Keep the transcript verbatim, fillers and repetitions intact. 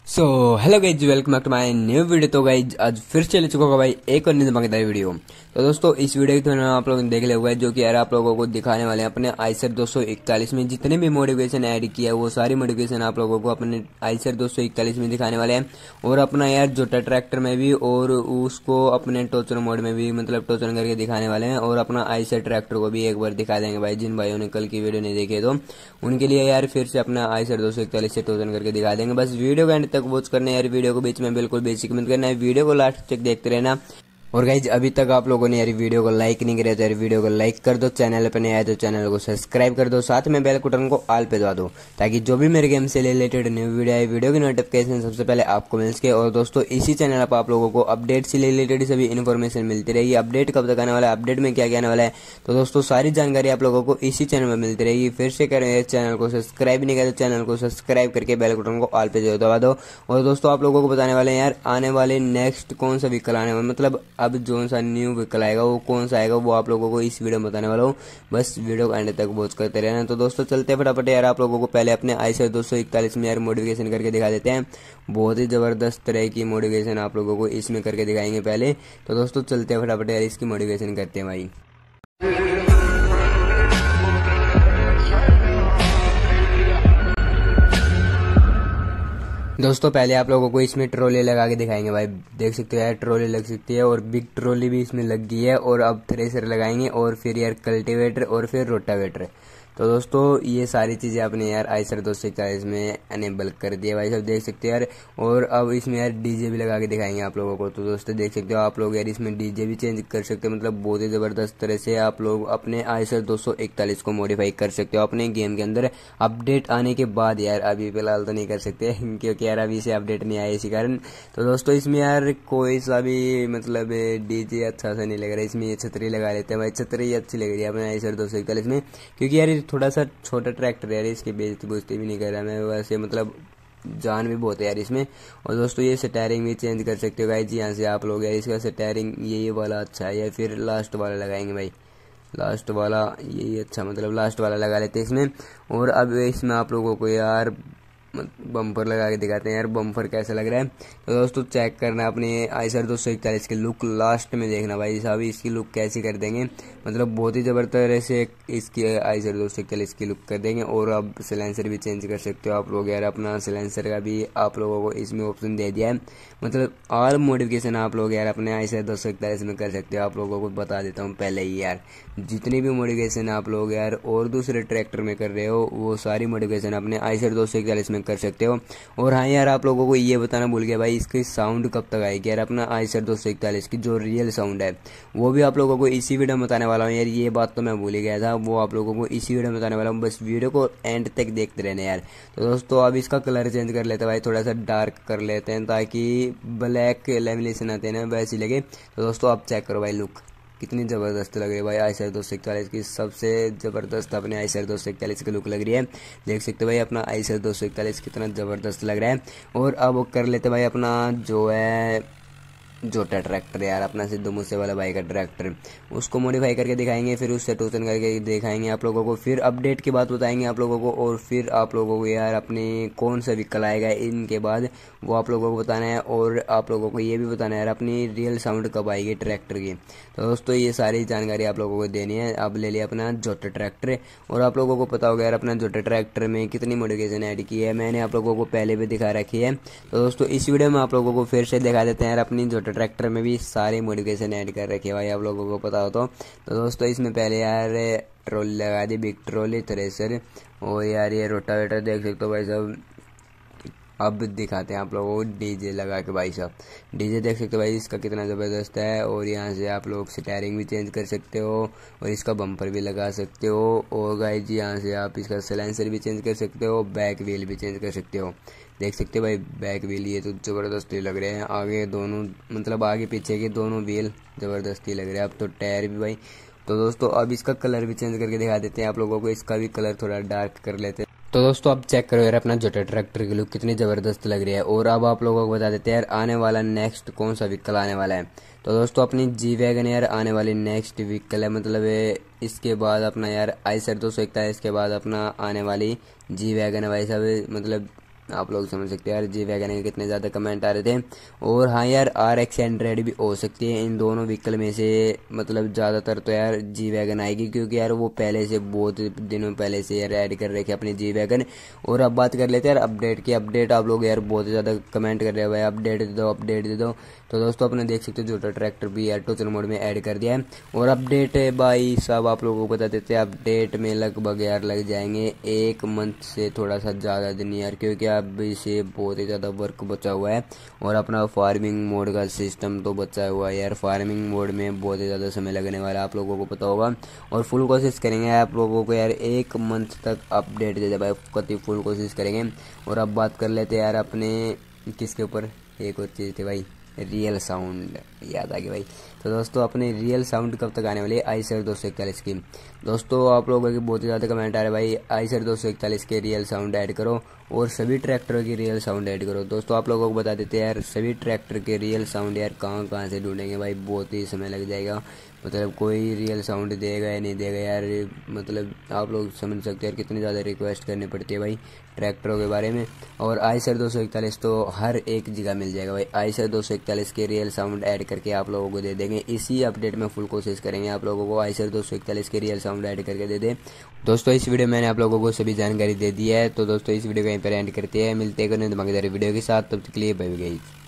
So hello guys, welcome back to my new video. तो guys आज फिर चल चुका होगा भाई एक और नई धमाकेदार वीडियो। तो दोस्तों इस वीडियो की तो आप लोगों ने देख लिया होगा, जो कि यार आप लोगों को दिखाने वाले हैं अपने आइसर दो सौ इकतालीस में जितने भी मॉडिफिकेशन ऐड किया है वो सारी मॉडिफिकेशन आप लोगों को अपने आइसर दो सौ इकतालीस में दिखाने वाले हैं। और अपना यार जोटा ट्रैक्टर में भी और उसको अपने टोचर मोड में भी मतलब टोचर करके दिखाने वाले हैं। और अपना आइसर ट्रैक्टर को भी एक बार दिखा देंगे भाई। जिन भाइयों ने कल की वीडियो नहीं देखी तो उनके लिए यार फिर से अपना आइसर दो सौ इकतालीस से टोचर करके दिखा देंगे। बस वीडियो के एंड तक वॉच करना है यार, वीडियो को बीच में बिल्कुल बेसिक कमेंट करना है, वीडियो को लास्ट तक देखते रहना। और गाइज अभी तक आप लोगों ने यार वीडियो को लाइक नहीं किया तो यार वीडियो को लाइक कर दो, चैनल पर नहीं आए तो चैनल को सब्सक्राइब कर दो, साथ में बेल बटन को ऑल पे दबा दो ताकि जो भी मेरे गेम से रिलेटेड न्यू वीडियो है वीडियो की नोटिफिकेशन सबसे पहले आपको मिल सके। और दोस्तों इसी चैनल पर आप लोगों को अपडेट से रिलेटेड सभी इन्फॉर्मेशन मिलती रहेगी। अपडेट कब तक आने वाला है, अपडेट में क्या क्या आने वाला है, तो दोस्तों सारी जानकारी आप लोगों को इसी चैनल में मिलती रहेगी। फिर से करें, चैनल को सब्सक्राइब नहीं किया तो चैनल को सब्सक्राइब करके बेल बटन को ऑल पे दबा दो। और दोस्तों आप लोगों को बताने वाले हैं यार आने वाले नेक्स्ट कौन सा व्हीकल आने वाला, मतलब अब जो सा न्यू व्हीकल आएगा वो कौन सा आएगा वो आप लोगों को इस वीडियो में बताने वाला हूँ। बस वीडियो को एंड तक वॉच करते रहना। तो दोस्तों चलते फटाफट यार आप लोगों को पहले अपने आइसर दो सौ इकतालीस में यार मॉडिफिकेशन करके दिखा देते हैं। बहुत ही जबरदस्त तरह की मॉडिफिकेशन आप लोगों को इसमें करके दिखाएंगे पहले। तो दोस्तों चलते फटाफट यार इसकी मॉडिफिकेशन करते हैं भाई। दोस्तों पहले आप लोगों को इसमें ट्रॉली लगा के दिखाएंगे भाई। देख सकते हो यार ट्रॉली लग सकती है और बिग ट्रॉली भी इसमें लग गई है। और अब थ्रेसर लगाएंगे और फिर यार कल्टीवेटर और फिर रोटावेटर। तो दोस्तों ये सारी चीज़ें आपने यार आइसर दो सौ इकतालीस में अनेबल कर दिया भाई, सब देख सकते हो यार। और अब इसमें यार डीजे भी लगा के दिखाएंगे आप लोगों को। तो दोस्तों देख सकते हो आप लोग यार इसमें डीजे भी चेंज कर सकते हो, मतलब बहुत ही ज़बरदस्त तरह से आप लोग अपने आइसर दो सौ इकतालीस को मॉडिफाई कर सकते हो अपने गेम के अंदर। अपडेट आने के बाद यार, अभी फिलहाल तो नहीं कर सकते क्योंकि यार अभी से अपडेट नहीं आया इसी कारण। तो दोस्तों इसमें यार कोई सा भी मतलब डीजे अच्छा सा नहीं लग रहा है। इसमें ये छतरी लगा लेते हैं भाई, छतरी अच्छी लग रही है अपने आइसर दो सौ इकतालीस में, क्योंकि यार थोड़ा सा छोटा ट्रैक्टर है यार, इसकी बेइज्जती बुझती भी नहीं कर रहा मैं वैसे, मतलब जान भी बहुत है यार इसमें। और दोस्तों ये स्टेयरिंग भी चेंज कर सकते हो गाइस, यहाँ से आप लोग यार इसका स्टेयरिंग ये वाला अच्छा है या फिर लास्ट वाला लगाएंगे भाई, लास्ट वाला यही अच्छा, मतलब लास्ट वाला लगा लेते हैं इसमें। और अब इसमें आप लोगों को यार बम्पर लगा के दिखाते हैं यार बम्पर कैसा लग रहा है। तो दोस्तों चेक करना अपने आइसर दो सौ इकतालीस की लुक लास्ट में देखना भाई साहब, इसकी लुक कैसी कर देंगे, मतलब बहुत ही ज़बरदस्त से इसकी आइसर दो सौ इकतालीस की लुक कर देंगे। और अब सिलेंसर भी चेंज कर सकते हो आप लोग यार, अपना सिलेंसर का भी आप लोगों को इसमें ऑप्शन दे दिया है। मतलब ऑल मॉडिफिकेशन आप लोग यार अपने आइसर दो सौ इकतालीस में कर सकते हो। आप लोगों को बता देता हूँ पहले ही यार, जितनी भी मॉडिफिकेशन आप लोग यार और दूसरे ट्रैक्टर में कर रहे हो वो सारी मॉडिफिकेशन अपने आइसर दो सौ इकतालीस में कर सकते हो। और हाँ यार आप लोगों को ये बताना भूल गया भाई, इसकी साउंड कब तक आएगी यार अपना आइसर दो सौ इकतालीस की जो रियल साउंड है वो भी आप लोगों को इसी वीडियो में बताने वाला हूँ यार। ये बात तो मैं भूल ही गया था, वो आप लोगों को इसी वीडियो में बताने वाला हूँ, बस वीडियो को एंड तक देखते रहना यार। तो दोस्तों अब इसका कलर चेंज कर लेते हैं भाई, थोड़ा सा डार्क कर लेते हैं ताकि ब्लैक लेमिनेशन आते हैं ना वैसी लगे। तो दोस्तों आप चेक करो भाई लुक कितनी ज़बरदस्त लग रही है भाई आइसर दो सौ इकतालीस की, सबसे ज़बरदस्त अपने आइसर दो सौ इकतालीस की लुक लग रही है। देख सकते हो भाई अपना आइसर दो सौ इकतालीस कितना ज़बरदस्त लग रहा है। और अब कर लेते भाई अपना जो है जोटा ट्रैक्टर यार, अपना सिद्धू मूसे वाला भाई का ट्रैक्टर, उसको मॉडिफाई करके दिखाएंगे, फिर उससे टूसन करके दिखाएंगे आप लोगों को, फिर अपडेट की बात बताएंगे आप लोगों को। और फिर आप लोगों को यार अपने कौन सा व्हीकल आएगा इनके बाद वो आप लोगों को बताना है। और आप लोगों को ये भी बताना है यार अपनी रियल साउंड कब आएगी ट्रैक्टर की। तो दोस्तों ये सारी जानकारी आप लोगों को देनी है। अब ले लिया अपना जोटा ट्रैक्टर, और आप लोगों को पता होगा यार अपना जोटा ट्रैक्टर में कितनी मॉडिफिकेशन ऐड की है, मैंने आप लोगों को पहले भी दिखा रखी है। तो दोस्तों इस वीडियो में आप लोगों को फिर से दिखा देते हैं यार अपनी जोटा ट्रैक्टर में भी सारी मॉडिफिकेशन ऐड कर रखी है भाई, आप लोगों को पता हो तो। तो दोस्तों इसमें पहले यार ट्रॉली लगा दी, बिग ट्रॉली, थ्रेसर, और यार ये रोटावेटर देख सकते हो भाई साहब। अब दिखाते हैं आप लोगों को डीजे लगा के भाई साहब, डीजे देख सकते हो भाई इसका कितना ज़बरदस्त है। और यहाँ से आप लोग स्टीयरिंग भी चेंज कर सकते हो और इसका बम्पर भी लगा सकते हो। और गाइस जी यहाँ से आप इसका सिलेंसर भी चेंज कर सकते हो, बैक व्हील भी चेंज कर सकते हो। देख सकते हो भाई बैक व्हील ये तो ज़बरदस्ती लग रहे हैं, आगे दोनों मतलब आगे पीछे के दोनों व्हील ज़बरदस्ती लग रहे हैं। अब तो टायर भी भाई। तो दोस्तों अब इसका कलर भी चेंज करके दिखा देते हैं आप लोगों को, इसका भी कलर थोड़ा डार्क कर लेते हैं। तो दोस्तों अब चेक करो यार अपना जोटा ट्रैक्टर की लुक कितनी ज़बरदस्त लग रही है। और अब आप लोगों को बता देते हैं यार आने वाला नेक्स्ट कौन सा व्हीकल आने वाला है। तो दोस्तों अपनी जी वैगन यार आने वाली नेक्स्ट व्हीकल है, मतलब इसके बाद अपना यार आइसर दो सौ इकतालीस के बाद अपना आने वाली जी वैगन है भाई साहब, मतलब आप लोग समझ सकते हैं यार जी वैगन के कितने ज़्यादा कमेंट आ रहे थे। और हाँ यार आर एक्स हंड्रेड भी हो सकती है, इन दोनों व्हीकल में से मतलब ज़्यादातर तो यार जी वैगन आएगी, क्योंकि यार वो पहले से बहुत दिनों पहले से यार ऐड कर रखे अपनी जी वैगन। और अब बात कर लेते हैं यार अपडेट की। अपडेट आप लोग यार बहुत ज़्यादा कमेंट कर रहे हैं भाई अपडेट दे दो अपडेट दे दो। तो दोस्तों अपने देख सकते हो जोटा ट्रैक्टर भी यार टोचन मोड में ऐड कर दिया है। और अपडेट है भाई साहब आप लोगों को बता देते हैं, अपडेट में लगभग यार लग जाएंगे एक मंथ से थोड़ा सा ज़्यादा दिन यार, क्योंकि अब से बहुत ही ज़्यादा वर्क बचा हुआ है। और अपना फार्मिंग मोड का सिस्टम तो बचा हुआ है यार, फार्मिंग मोड में बहुत ही ज़्यादा समय लगने वाला है आप लोगों को पता होगा। और फुल कोशिश करेंगे आप लोगों को यार एक मंथ तक अपडेट दे दे भाई, कति फुल कोशिश करेंगे। और अब बात कर लेते हैं यार अपने किसके ऊपर, एक और चीज़ थी भाई रियल साउंड, याद आ गई भाई। तो दोस्तों अपने रियल साउंड कब तक आने वाली है आईसर दो सौ इकतालीस की। दोस्तों आप लोगों के बहुत ही ज़्यादा कमेंट आ रहे भाई आईसर दो सौ इकतालीस के रियल साउंड ऐड करो और सभी ट्रैक्टरों की रियल साउंड ऐड करो। दोस्तों आप लोगों को बता देते हैं यार सभी ट्रैक्टर के रियल साउंड यार कहाँ कहाँ से ढूंढेंगे भाई, बहुत ही समय लग जाएगा। मतलब कोई रियल साउंड देगा या नहीं देगा यार, मतलब आप लोग समझ सकते हैं यार कितनी ज़्यादा रिक्वेस्ट करनी पड़ती है भाई ट्रैक्टरों के बारे में। और आईसर दो सौ इकतालीस तो हर एक जगह मिल जाएगा भाई, आईसर दो सौ इकतालीस के रियल साउंड ऐड करके आप लोगों को दे देंगे। इसी अपडेट में फुल कोशिश करेंगे आप लोगों को आईसर दो सौ इकतालीस के रियल साउंड ऐड करके दे दे। दोस्तों इस वीडियो में मैंने आप लोगों को सभी जानकारी दे दी है। तो दोस्तों इस वीडियो को यहीं पर एंड करते हैं, मिलते हैं धमाकेदार वीडियो के साथ, तब तक के लिए बाय बाय।